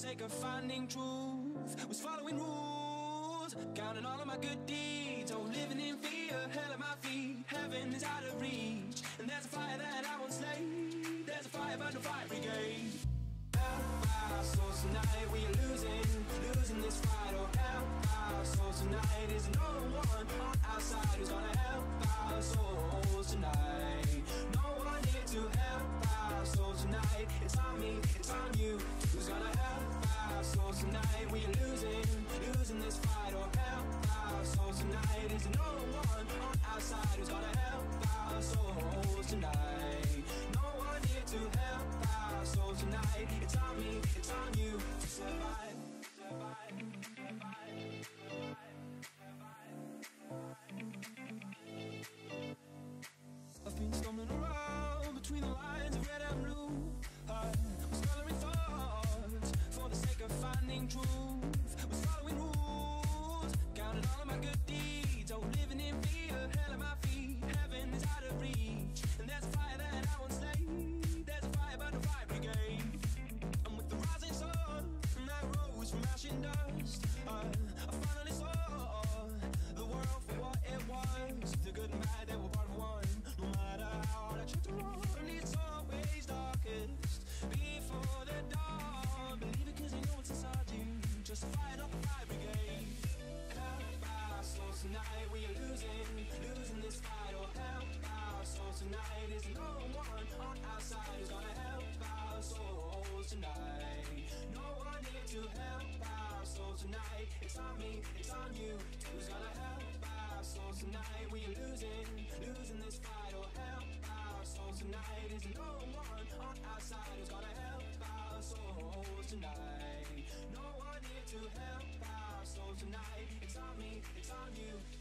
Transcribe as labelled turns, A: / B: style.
A: sake of finding truth, was following rules, counting all of my good deeds. Oh, living in fear, hell at my feet, heaven is out of reach. And there's a fire that I won't slay, there's a fire but no fire brigade. Help our souls tonight, we are losing this fight. Oh, help our souls tonight, is no one on our side who's gonna help our souls tonight. No one here to help our souls tonight. It's on me, it's on you, who's gonna help our souls tonight? We are losing this fight. Oh, help our souls tonight, is no one on our side who's gonna help our souls tonight. No one here to help our souls tonight. It's on me, it's on you to survive, survive, survive, survive, survive. I've been stumbling around between the lines of red and blue. I was coloring thoughts for the sake of finding truth, was following rules, counting all of my good deeds. Oh, living in fear, hell at my feet, heaven is out of reach. And there's a fire that I won't slay, there's a fire but no fire brigade. And with the rising sun, and I rose from ash and dust, I finally saw the world for what it was. The good and bad, they were part of one. No matter how hard I try to run, it's always darkest before the dawn. Believe it 'cause you know it's inside you, just fight up the fire brigade. Help our souls tonight, we are losing this fight. Oh, help our souls tonight, is no one on our side who's gonna help our souls tonight. No one here to help our souls tonight. It's on me, it's on you, who's gonna help our souls tonight? We are losing this fight. Oh, help our souls tonight, is no one on our side who's gonna help our souls tonight. No one here to help our souls tonight. It's on me, it's on you,